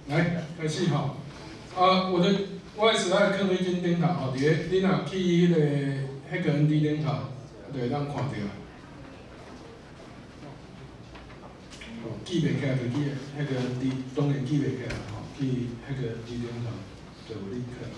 来开始吼。我的时代放喺金顶头吼，伫个你若去迄个 ND 顶头，就会当看到。记袂起来就去迄个 ND， 当然记袂起来吼，去迄个 ND 顶头就有你去。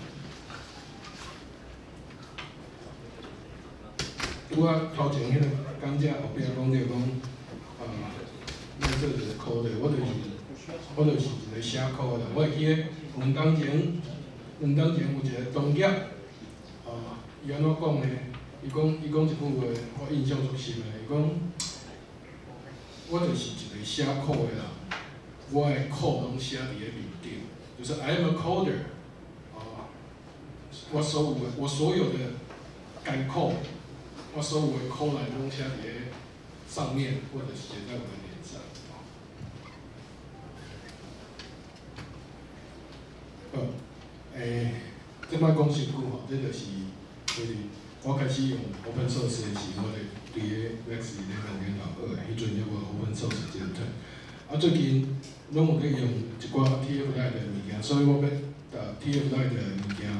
我头前迄个讲者后壁讲着讲，咱做一个科的，我就是一个写科的。我会记咧2工前有一个同业，伊安怎讲呢？伊讲一句话，我印象足深的。伊讲，我就是一个写科的人，我的课拢写伫咧面顶，就是 I am a coder。我所有的概括，我所有的课来拢写伫咧上面，或者写在我的脸上。即摆讲伤久吼，这就是我开始用 open source 的时，我就伫个 Lex 咧2002，迄阵还无 open source 这个 term。最近拢有咧用一寡 TF-Lite 的物件，所以我要TF-Lite 的物件，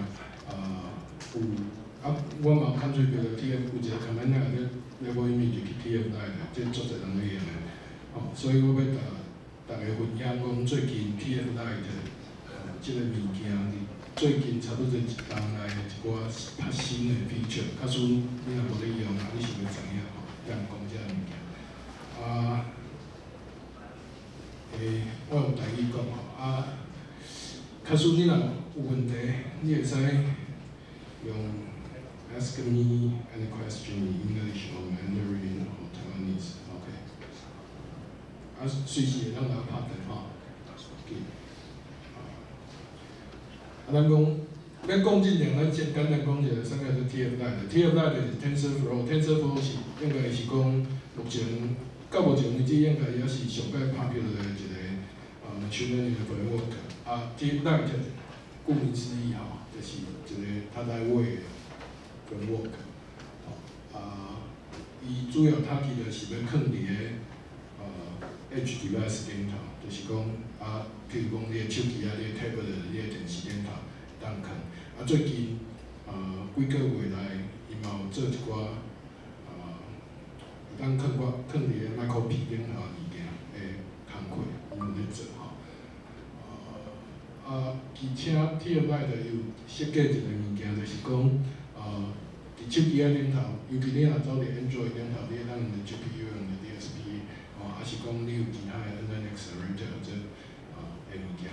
我嘛有看做着 TF 有一个 command 咧无image 去 TF-Lite， 这足侪人咧用的，所以我要大家分享讲最近 TF-Lite 这个物件，最近差不多1年来一寡较新的 feature， 假使你若无咧用，你是袂知影吼，咱讲这个物件。我用台语讲吼，假使你若有问题，你会使用 ask me any question in English or Mandarin or Taiwanese，OK。随时会当来拍电话。咱讲要讲真正，咱简单讲一下啥叫做 TF-Lite。TF-Lite 是 TensorFlow 是应该是讲目前到目前为止应该也是上界 popular 的一个machine learning 的 framework。TF-Lite 顾名思义吼，就是一个较lightweight 的 framework。伊主要它其实是要放伫个edge device 顶头，就是讲譬如讲你的手机你的 tablet、你的电视顶头当放。最近几个月来，伊嘛有做一寡当放伫个 micro P 顶头物件的工课，伊有咧做吼。而且 TF-Lite 有设计一个物件，就是讲伫手机顶头，尤其你若走伫 Android 顶头，你会当用的 GPU 用的 DSP， 还是讲你有其他的 NN accelerator 这的物件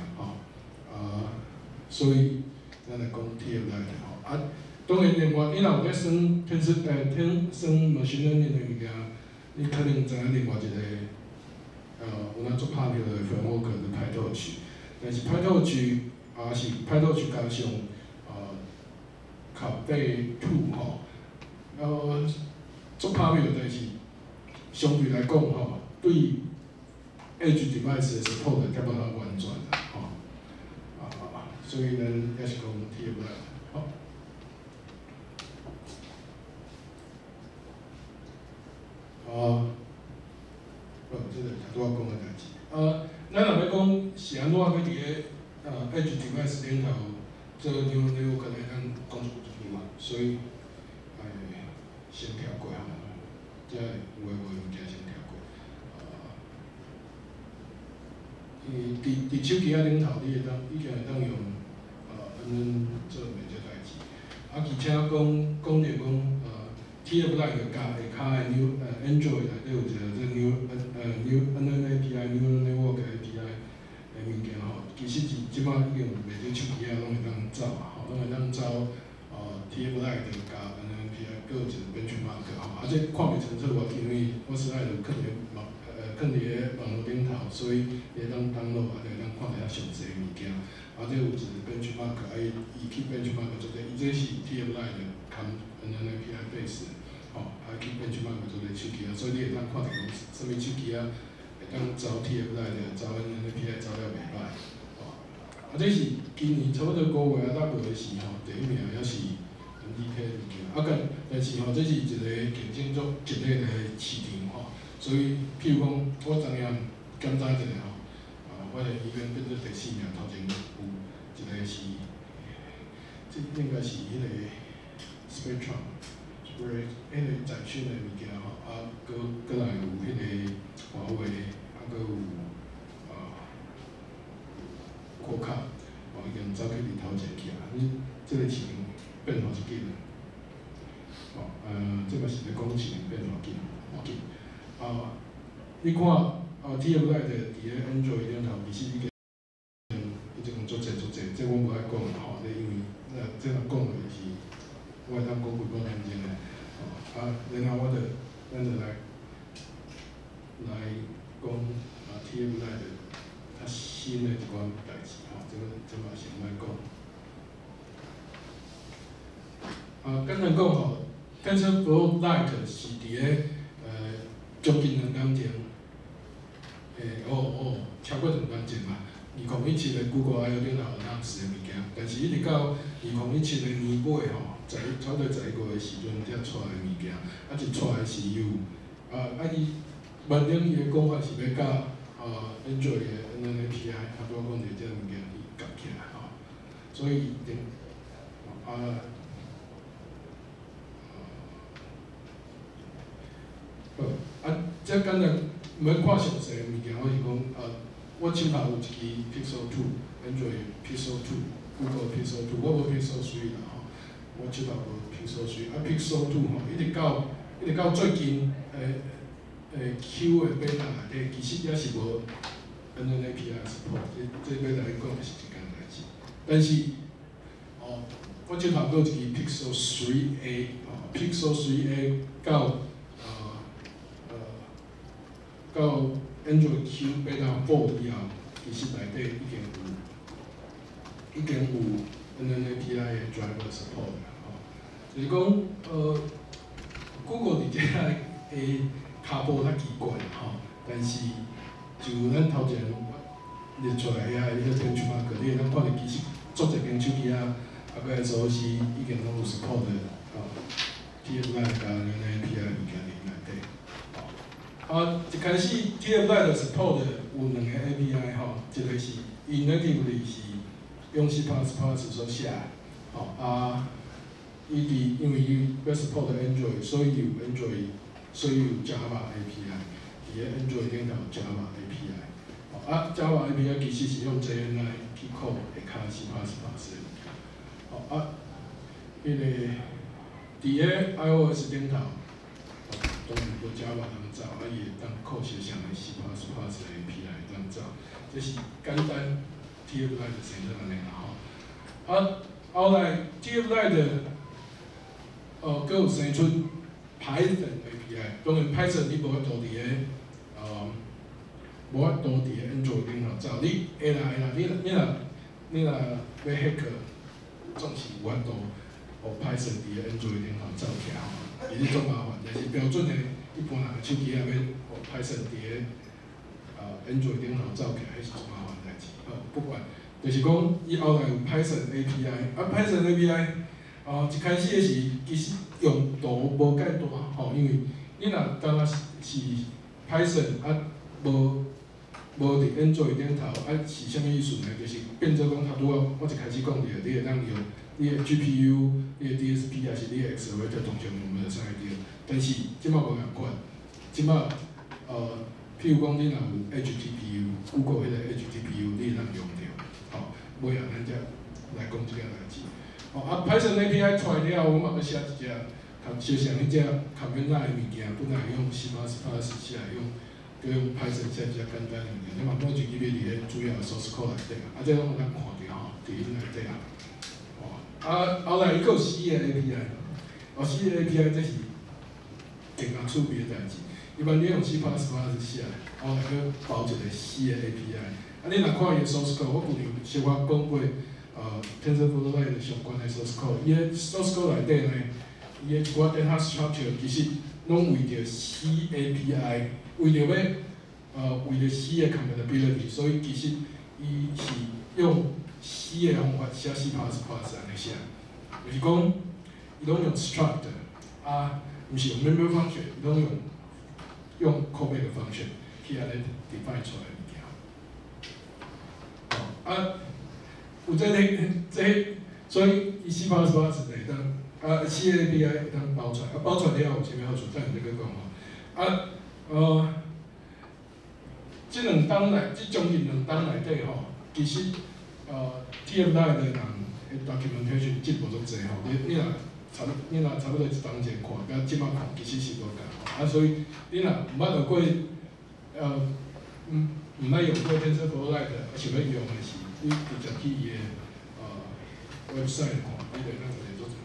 所以咱来讲 TF-Lite 吼。当然另外，你若有咧算machine learning 的物件，你可能知影另外一个有咱足拍票的 framework 是 PyTorch， 但是 PyTorch 是 PyTorch 加上Caffe2 吼，足拍票，但是相对来讲吼，对 edge device 的 support 较无遐完全啦吼。所以咱也是讲 TF-Lite 好。这个拄仔讲的代志。咱若要讲是安怎要伫个edge device 顶头做 neural network 可能咱讲一句嘛，所以先跳过吼，即有诶无物件先跳过。伫手机顶头，你已经会当用NN 做袂这代志。而且讲着讲TF-Lite 加下骹的 Android 内底有一个这 NN API Neural Network API 的物件吼，其实即摆已经袂做手机拢会当走吼，拢会当走TF-Lite 加 NN API， 搁有一个 benchmark 吼，这看袂清楚因为我实在就放伫个网络顶头，所以你会当download就会当看一下详细的物件。这有一个 benchmark， 伊去 benchmark 做者，伊这是 TF-Lite 的 NN API base 吼，去 benchmark 做者手机所以你会当看到讲啥物手机会当走 TF-Lite， 走 NN API 走了袂歹。这是今年差不多5月到6月时吼，第一名也是 NDK 的物件。但是这是一个竞争足激烈的市场吼，所以譬如讲，我昨下检查一下吼， 发现伊变做第4名，头前有一个是，这应该是迄个 Spectrum， 就是迄个展讯的物件吼，搁来有迄个华为，搁有国卡，已经走去伫头前去啊，这个市场变化是紧的。这个是咧讲市场变化紧，紧。你看TF-Lite 伫咧 Android 顶头，其实已经足济，这我无爱讲啦吼，因为这若讲落是，我会当讲几半点钟诶。然后咱就来讲TF-Lite 较新诶一款代志吼，这嘛先来讲。简单讲吼 ，TensorFlow Lite 是伫咧将近2工前。超过2工前嘛，2017年 Google I/O 顶头 announce 的物件，但是一直到2017年年尾吼，差不多11个月时阵才出来的物件，一出来是有伊原顶伊的讲法是要甲Android 的 NNAPI， 拄仔讲着这物件伊夹起来吼，所以这简单。毋免看详细物件，我是讲我手头有一支 Pixel 2，Android Pixel 2，Google Pixel 2，我无 Pixel 3啦吼，我手头无 Pixel 3。Pixel 2吼，一直到最近Q 的 beta 内底，其实也是无 NNAPI support， 这 beta 来讲是一件代志。但是我手头有一支 Pixel 3A， Pixel 3A 到 Android Q Beta 4以后，其实内底已经有 NNAPI 的 driver support 啦吼。就是讲Google 伫遮的骹步较奇怪吼，但是就咱头前列出来遐迄个 benchmark， 你会当看到其实足侪间手机搁SoC 已经拢有 support 的TF-Lite 甲 NNAPI 物件伫内底。一开始 TF-Lite support 有2个 API 吼，一个是 natively 是用 C++ 所写，因为伊要 support Android， 所以有 Java API， 伫个 Android 顶头有 Java API，Java API 其实是用 JNI 去 call 下骹 C++ 的，迄个伫个 iOS 顶头。当然无 Java 通走，伊会当靠写上的 C++ 的 API 会当走，这是简单 TF-Lite 生出安尼啦吼。后来 TF-Lite 佫有生出 Python API， 当然 Python 你无法度伫个 Android 顶头走，你会啦，你若要 hack， 总是有法度。Python 伫个 Android 顶头走起来吼，伊咧足麻烦，但是标准的一般人手机也要Python 伫个Android 顶头走起来，迄是足麻烦代志。不管，就是讲伊后来有 Python API，Python API 一开始是其实用途无介大吼，因为你若当是 Python 无伫 Android 顶头，是啥物意思呢？就是变做讲拄仔我一开始讲着，你会当用。你的 GPU、你的 DSP 也是你的 accelerator 通常用的啥个着，但是即摆无共款，即摆譬如讲你若有 HTPU，Google 迄个 HTPU 你会当用着，尾仔咱才来讲即个代志。Python API 出来了后，我嘛要写一只，写上迄只 command line 的物件，本来用 C++ 写来用，佮用 Python 写一只简单的物件，你嘛每一支笔伫咧主要的 source code 内底，这拢有咱看着吼，伫伊内底啊。后来伊佫有 C 的 API，C 的 API 这是更加趣味的代志。一般你用 C++ 写，后来佫包一个 C 的 API。你若看伊的 source code， 我旧年小可讲过，TensorFlow Lite 相关的 source code， 伊的 source code 内底呢，伊的一寡 data structure 其实拢为着 C API， 为着C 的 compatibility， 所以其实伊是用。C 的方法写 C++ 安尼写，就是讲，伊拢用 struct， 毋是用 member function， 伊拢用 callback function 去安尼 define 出来物件。 有所以伊4包18子会当4个 API 会当包出来，包出来了后有啥物好处？等下再讲吼。即将近2冬内底吼，其实TF9的人的 documentation 进步足济吼。你若差不多1冬前看，甲即摆看其实是无共。所以你若毋捌学过毋捌用过 TensorFlow Lite， 想要用的是，你直接去伊的website 看，你就咱直接做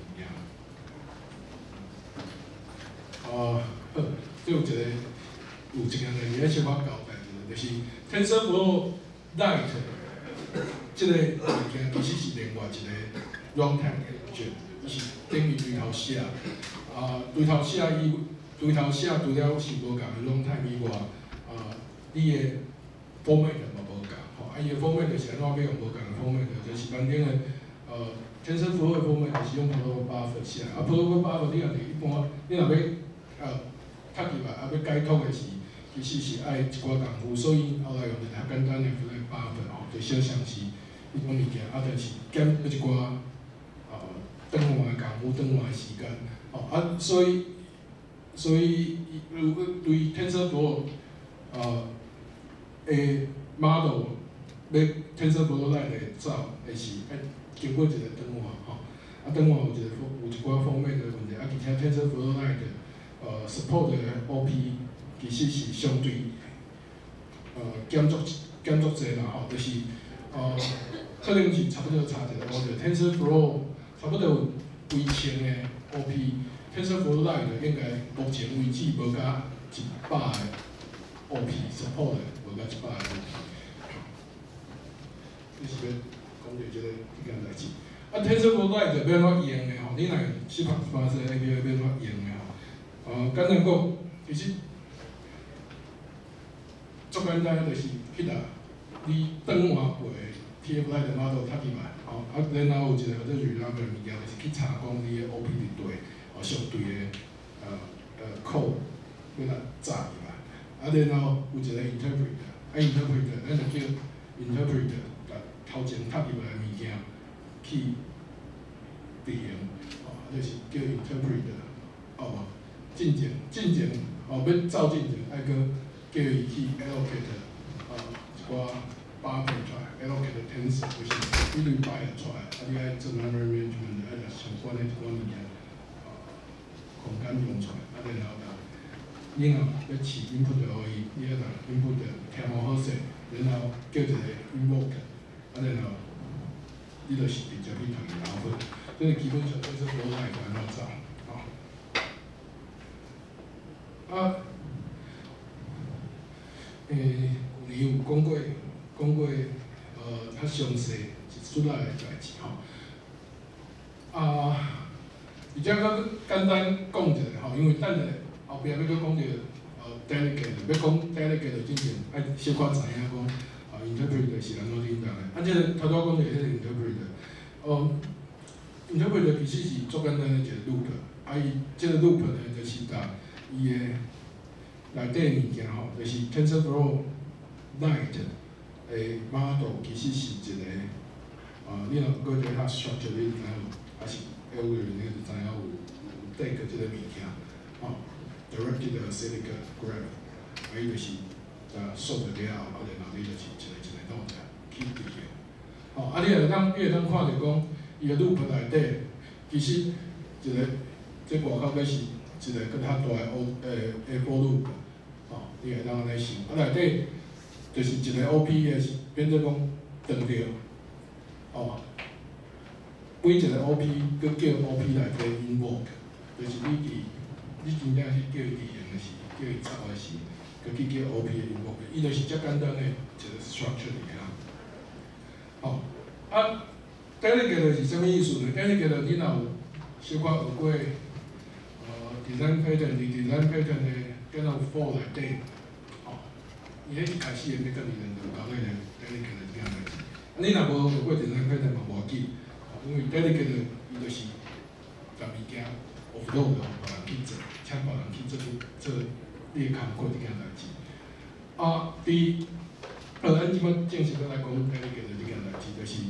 一件。这有一件伊咧小可交代就是 TensorFlow Lite 即个物件其实是另外一个 runtime engine， 伊是等于对头写，对头写除了是无共的 runtime 以外，你的 format 嘛无共，吼，伊的 format 就是安怎要用无共的 format， 就是反正的TensorFlow 的 format 是用 protocol buffer 写，protocol buffer 你若是一般，你若要读入来，要解脱的是，其实是爱一寡功夫，所以后来用一个较简单的 buffer 吼，就小像是迄种物件，就是减一寡转换的功夫、转换的时间，吼，所以如果对 TensorFlow 的 model 要 TensorFlow Lite 走，会是爱经过一个转换，吼，转换有一寡方面的问题，而且 TensorFlow Lite support 的 OP 其实是相对减足济啦，吼，就是可能是差不多差一个 order。TensorFlow 差不多有几千个 OP，TensorFlow Lite 应该目前为止无甲100个 OP support 的，无甲100个 OP。这是要讲着即件代志。TensorFlow Lite 要安怎用的吼？你若4拍8个 API 要安怎用的吼？简单讲，其实足简单，就是迄个你转换过 TF9 的 model 读入来，然后有一个叫做 reliable 物件，就是去查讲你的 OP 伫对，相对的code 要来炸入来，然后有一个 interpreter，interpreter 咱就叫 interpreter， 甲头前读入来的物件去执行，就是叫 interpreter，进前要走进前，爱搁叫伊去 allocate 一寡 buffer 出来 ，allocate tensor 就是一类 byte 出来，你爱做 memory management， 爱相关的一寡物件，空间用出来，然后你若要饲 input 互伊，你要甲 input 填好势，然後叫一個 invoke， 然後你就是直接去讀伊 output， 所以基本上就是攞來安怎走，舊年有講過較詳細一出來的代志吼，而且較簡單講一下吼，因為等下後壁要佫講着delegate， 要講 delegate 之前，愛小可知影講interpreter 是安怎領導的。即個頭拄講着迄個 interpreter，interpreter 其實是足簡單的一個 loop， 伊即個 loop 呢，就是甲伊的內底物件吼，就是 TensorFlow Lite 的 model 其實是一個你若過去較 structure， 你就知影還是 algorithm， 你就知影有 take 即個物件，directed acyclic graph， 伊就是數了，然後你就是一個動作去執行。你會當看到講，伊個 loop 內底其實一個即外口佫是一個佫較大的for loop， 你會當安尼想。內底就是一個 OP 的變做講斷掉，每一個 OP 佫叫 OP 內底 invoke， 就是你真正是叫伊執行的時，叫伊走的時，佮去叫 OP 的 invoke， 伊就是遮簡單的一個 structure 爾。delegate 是啥物意思呢 ？delegate 你若有小可學過design pattern，design pattern 的敢若有 for 內底，伊迄一開始的要甲你兩個講的 delegate 這樣代志。你若無學過 design pattern 嘛無要緊，因為 delegate 伊就是把物件 offload 互別人去做，請別人去做你的工課這件代志。咱即擺正式要來講 delegate 這件代志。 就是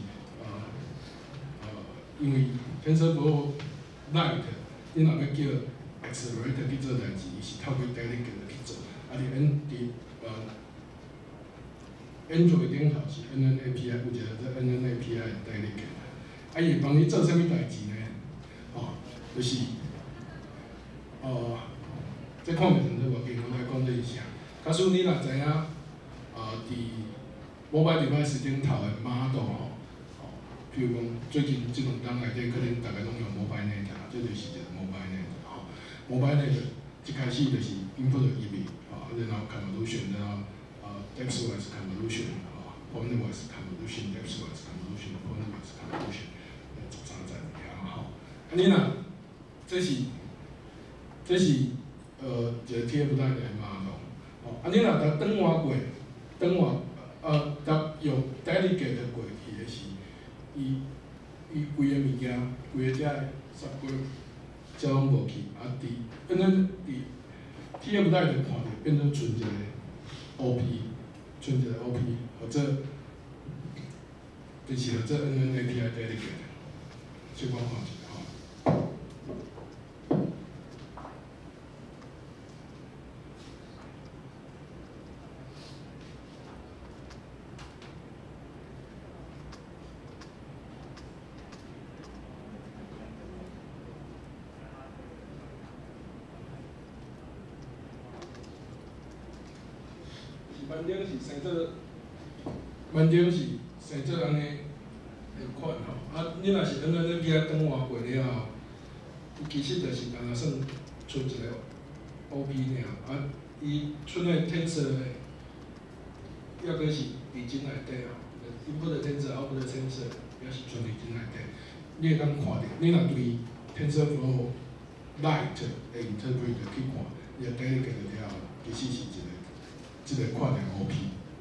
因为 TensorFlow Lite， 你若要叫 Accelerator 去做代志，伊是透过 Delegate 去做，Android 顶头是 NNAPI， 有一个做 NNAPI 的 Delegate， 伊会帮你做啥物代志呢？就是这看袂成做无紧，我来讲这一下。假使你若知影，伫 mobile device 顶头的 model 譬如讲最近即两天内底，可能大家拢用 mobile net 啊，这就是一个 mobile net mobile net 一开始就是 input 入去，然后 convolution， 然后depthwise convolution， pointwise convolution，depthwise convolution，pointwise convolution， 13在尔你若这是一个 TF 内的 model， 你若甲转换过，甲用 delegate 过去的是。伊规个物件，规个遮个subgroup， 遮拢无去，伫TF 内就看着变做剩一个 OP， 剩一个 OP， 或者就是或者 NNAPI delegate， 小可看一下慢点是生做安尼的款你若是NNAPI 转换过了后，其实就是干那算剩一个 OP 尔，伊剩的 tensor 抑阁是伫真内底input tensor output tensor 也是存伫真内底，你会当看到，你若对 TensorFlow Lite 的 interpret 去看，伊个 delegate 了后，其实是一个款的 OP。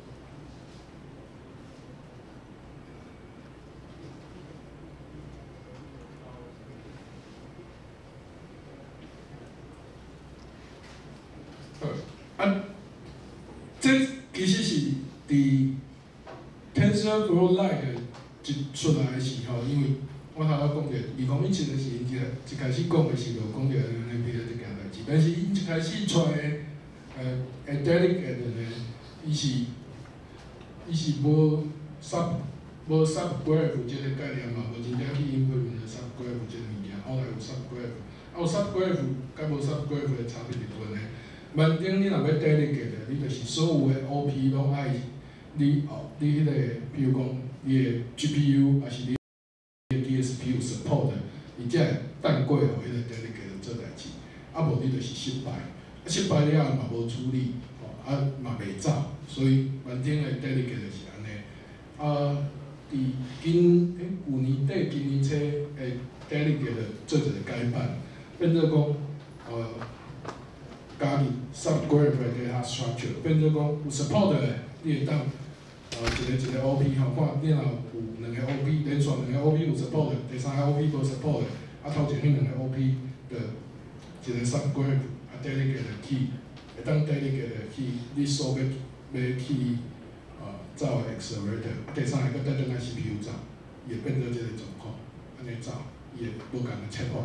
这其实是伫 TensorFlow Lite 出来的时候，因为我头仔讲着，2017的时因一开始讲的时就讲着 NNAPI 这件代志，但是因一开始出的delegate 呢，伊是无 subgraph 这个概念嘛，无真正去 implement subgraph 这个物件，后来有 subgraph， 有 subgraph 甲无 subgraph 的差别伫边呢？慢点你若要 delegate， 你就是所有的 OP 拢爱你迄个，比如讲你的 GPU 还是你的 DSP 有 support， 伊才会等过互迄个 delegate 做代志，无你就是失败，失败了后嘛无处理，嘛袂走，所以慢点的 delegate 是安尼。伫旧年底今年初的 delegate 做一个改版，变做讲加入 subgraph 的 data structure， 变做讲有 support 的，你会当一个 OP 看你若有两个 OP 连续两个 OP 有 support 的，第三个 OP 无 support 的，头前迄两个 OP 的一个 subgraph delegate 去，会当 delegate 去你所要去走的 accelerator， 第三个搁再转来 CPU 走，伊会变做这个状况，安尼走，伊会无共的切换。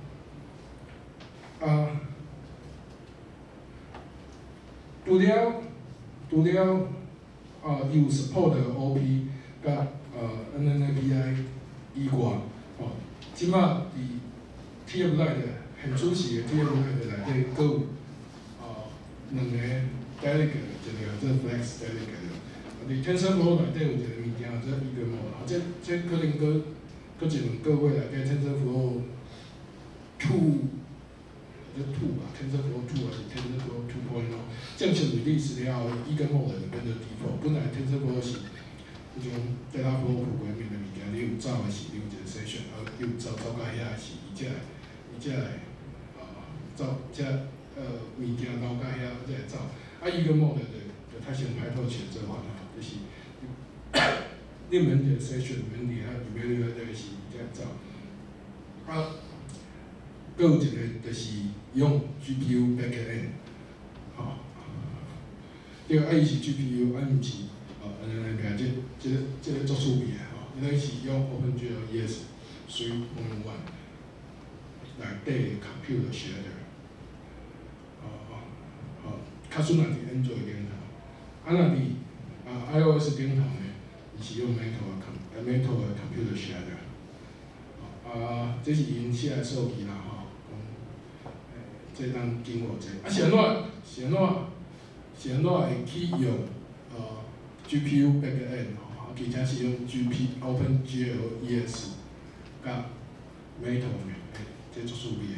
除了有 support 的 OP 甲NNAPI 以外，即马伫 TF Lite 现主时的 TF Lite 内底，阁有两个 delegate， 一个做 flex delegate。伫 TensorFlow 内底有一个物件做 EagleMode， 这可能阁一两个月内底 TensorFlow 2吧 ，TensorFlow 2还是 TensorFlow 2.0， 正式 release 了后 ，EagleMode 就变做 default。本来 TensorFlow 是迄种 data flow programming 的物件，你有走的是你有一个 session， 你有走到遐是伊才会走物件走到遐才会走。EagleMode 就较像歹透前做法就是你免一个 session， 免伫遐evaluate这个是伊才会走。阁有一个就是用 GPU backend， 对，伊是 GPU， 毋是NNAPI， 这个足趣味的伊咧是用 OpenGL ES 3.1内底 computer shader， 较顺若伫 Android 顶头，若伫iOS 顶头呢，伊是用 Metal 的 computer shader， 这是因写的数据啦吼，这当经过者，是安怎会去用GPU backend 吼，其他是用 OpenGL ES 甲 Metal 呢，这足趣味的。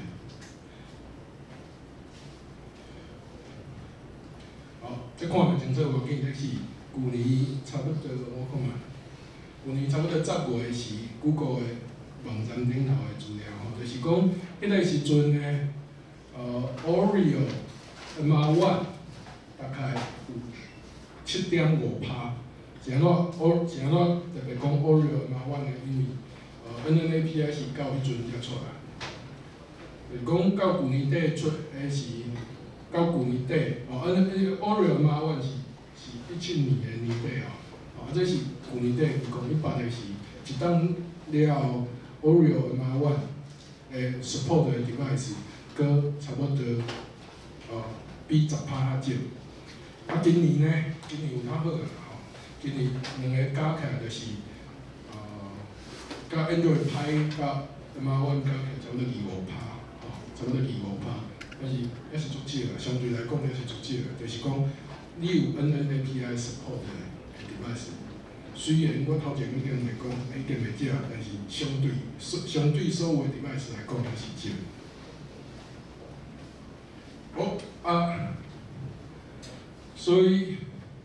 好，这看着真做无紧，这是去年差不多我看下，去年差不多10月时 ，Google 的网站顶头的资料吼，就是讲迄个时阵呢，Oreo M1 大概有7.5%，是安怎特别讲 Oreo M1 的，因为NNAPI 是到迄阵才出来，就是讲到去年底出的是。到去年底，Oreo M1 是17年的年底这是去年底2018的是一档了 Oreo M1 的 support 的 device， 搁差不多比10%较少。今年呢，今年有较好啦今年两个加起来就是甲 Android Pie 甲 M1 加起来差不多25%，差不多25%。也是足少啦，相对来讲也是足少，就是讲你有 NNAPI support 的 device， 虽然我头前已经来讲已经袂少，但是相对所有的 device 来讲还是少。好所以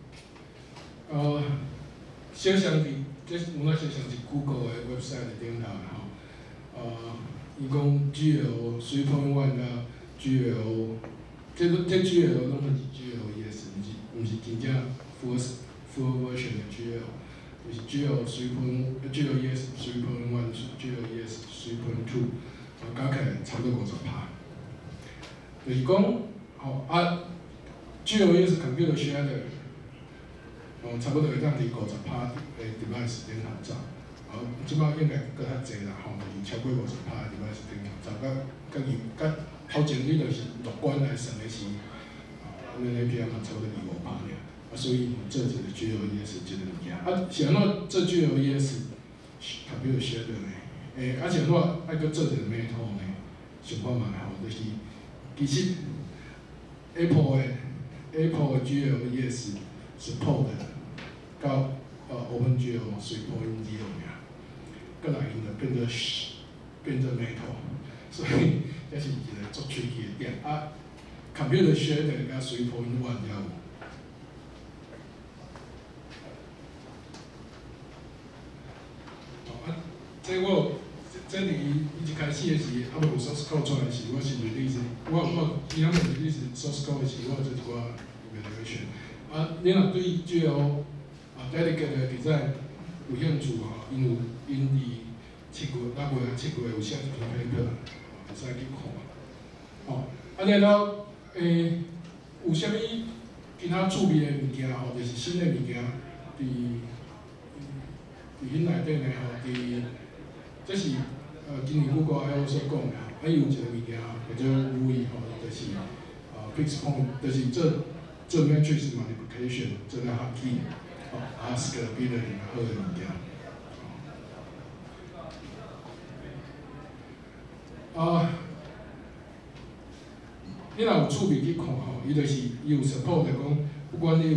小相伫，这有哪小相是 Google 的 website 顶头吼，伊讲 GL 3.1甲GL， 这 GL 拢是 GL ES， 毋是真正 full version 的 GL， 就是 GL ES 3.1、GL ES 3.2， 加起来差不多50%。就是讲GL ES computer shader， 差不多会当伫50%的 device 顶头走，即摆应该搁较济啦超过50%的 device 顶头走，甲头前你就是乐观来算的是，NNAPI 嘛差不多25%尔，所以做一个 GL ES 这个物件，是安怎做 GL ES computer shader 呢？是安怎爱搁做一个 Metal 呢？想看卖就是其实 Apple 的 GL ES support 到OpenGL 3.0尔，搁来因就变做 Metal， 所以。这是一个足趣气的点computer shader 甲3.1了有。这伫伊一开始的时，无有 source code 出来时，我是 release， 我其他 release source code 的时，我做一寡 evaluation。你若对 GL dedicated design 有兴趣因伫6月7月有写一篇 paper。会使去看，然后有啥物其他趣味的物件就是新的物件，伫因内底呢这是今年Google I/O所讲的，有一个物件叫做 RUI 就是 fixed point， 就是做 matrix multiplication 做了较紧，scalability 好的物件。你若有趣味去看伊就是伊有 support 讲，不管你有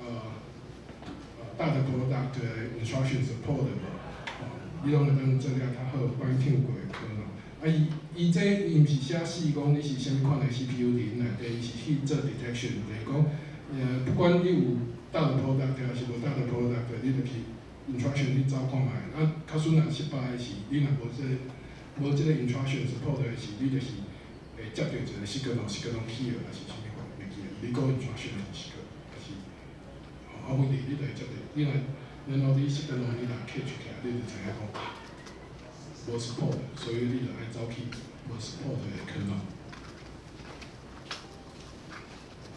大的 product 的 instruction support 无，你拢会当做了较好fine tune过的可能。伊这毋是写死讲你是啥物款的 CPU 伫因内底，伊是去做 detection， 就是讲不管你有大的 product 还是无大的 product， 你就去 instruction 去找看卖。较顺若失败的是，你若无即个 instruction support 的是，你就是会接到一个 signal key 还是啥物款袂记啊？你讲 instruction 是 signal， 还是问题你就会接到，然后你 signal 你若 catch 起来，你就知影讲无 support， 所以你就爱走去无 support 的可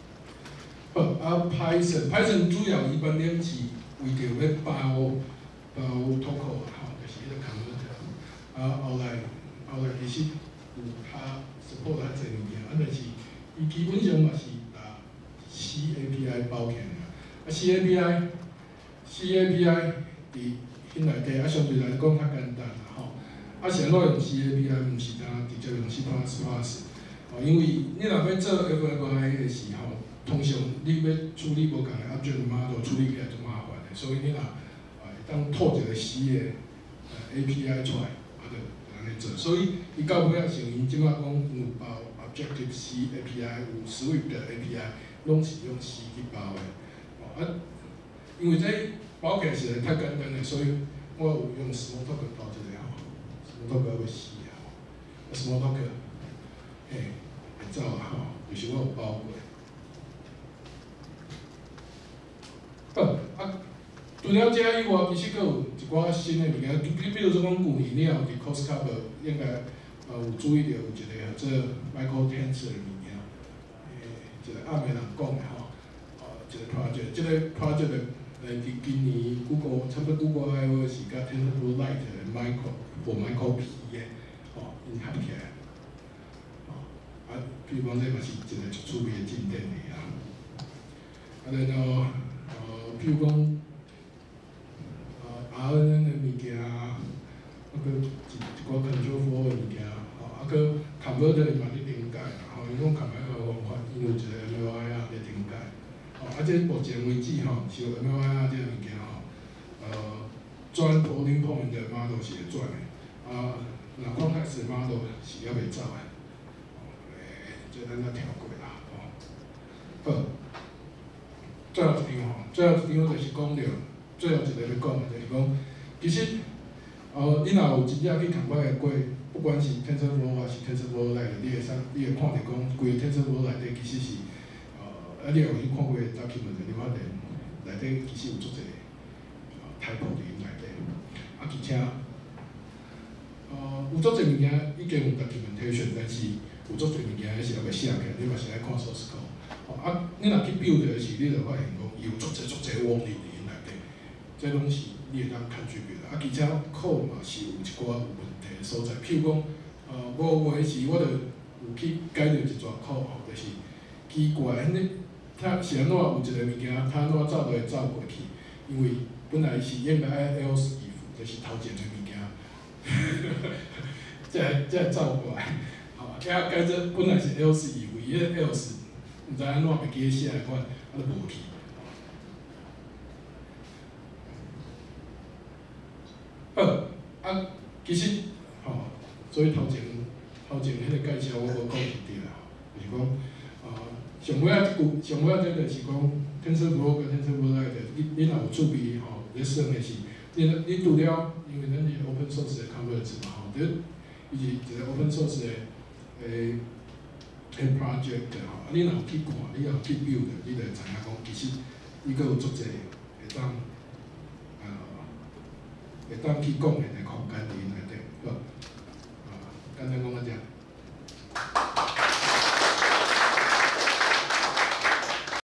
能。Python 主要伊本身是为着要包包 Toco 吼，就是迄个 converter，后来其实有它 support 较侪物件，就是伊基本上嘛是C API 包起来C API 伫迄内底相对来讲较简单吼，是安怎用 C API， 毋是单直接用 C++， 因为你若要做 FFI 的时候，通常你要处理无共的 object model， 处理起来就麻烦的，所以你若会当套一个 C 的API 出来，就安尼做。所以伊到尾仔像伊即摆讲有包 Objective C API， 有 Swift 的 API， 拢是用 C 去包的。因为这包起来实在太简单了，所以我有用 Smalltalk 包一个Smalltalk 要死Smalltalk 会走就是我有包过。除了这以外，其实佫有一寡新的物件，比如说讲旧年了，伫 CoSCover 应该有注意到有一个做 Micro Tensor 的物件，一个暗暝人讲的一个 project， 这个 project 伫今年 Google 差不多 Google I/O 是甲 TensorFlow Lite 的 Micro P 的，因合起来，比如讲这嘛是一个足趣味的进展的啦。然后比如讲RNN 的物件，佫一寡 Control Flow 的物件，佫 Converter 嘛咧顶解啦，因讲 Converter 的方法，因有一个 MLI 咧顶解，这目前为止是 MLI 这个物件转 floating point 的 model 是会转的，若 complex 的 model 是还袂走的，这咱才跳过啦，好。最后一张就是讲着，最后一个要讲的就是讲，其实你若有真正去看摆过，不管是 TensorFlow 还是 TensorFlow Lite， 你会看到讲，规个 TensorFlow 内底其实是你有去看过 document， 你发现内底其实有足侪typo 伫因内底，而且有足侪物件已经有 documentation， 但是有足侪物件还是还袂写起来，你嘛是爱看 source code。你若去 build 的时，你就发现讲有足侪网里伫因内底，这拢是你会当contribute的。而且code嘛是有一寡有问题的所在，譬如讲，我有时我就有去改着一撮code，就是奇怪，它是安怎有一个物件，它安怎走都会走过去，因为本来是应该爱 else if， 就是头前的物件，才走过来，改做本来是 else if， 伊个 else。毋知安怎袂记写来款，就无去。其实所以头前迄个介绍我无讲是对啦，就是讲上尾这就是讲 TensorFlow 甲 TensorFlow Lite， 你若有趣味咧算的是，你除了因为咱是 open source 的 converter 嘛伊是一个 open source 的project 你若有去看，你若有去 build， 你就会知影讲，其实伊佫有足侪会当去讲的空间伫因内底，简单讲啊这。